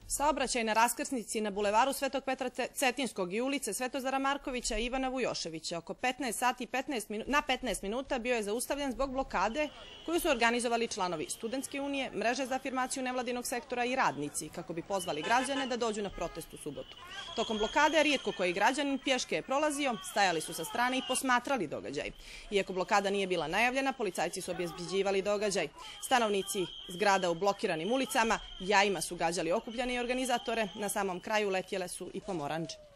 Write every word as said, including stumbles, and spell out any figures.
Saobraćaj na raskrsnici na bulevaru Svetog Petra Cetinskog i ulice Svetozara Markovića i Ivana Vujoševića oko petnaest sati na petnaest minuta bio je zaustavljen zbog blokade koju su organizovali članovi Studentske unije, Mreže za afirmaciju nevladinog sektora i radnici kako bi pozvali građane da dođu na protest u subotu. Tokom blokade rijetko koji građanin pješke je prolazio, stajali su sa strane i posmatrali događaj. Iako blokada nije bila najavljena, policajci su obezbeđivali događaj. Stanovnici zgrada u blokiranim ulicama jajima su gađali okupljene organizatore, na samom kraju letjele su i pomorandže.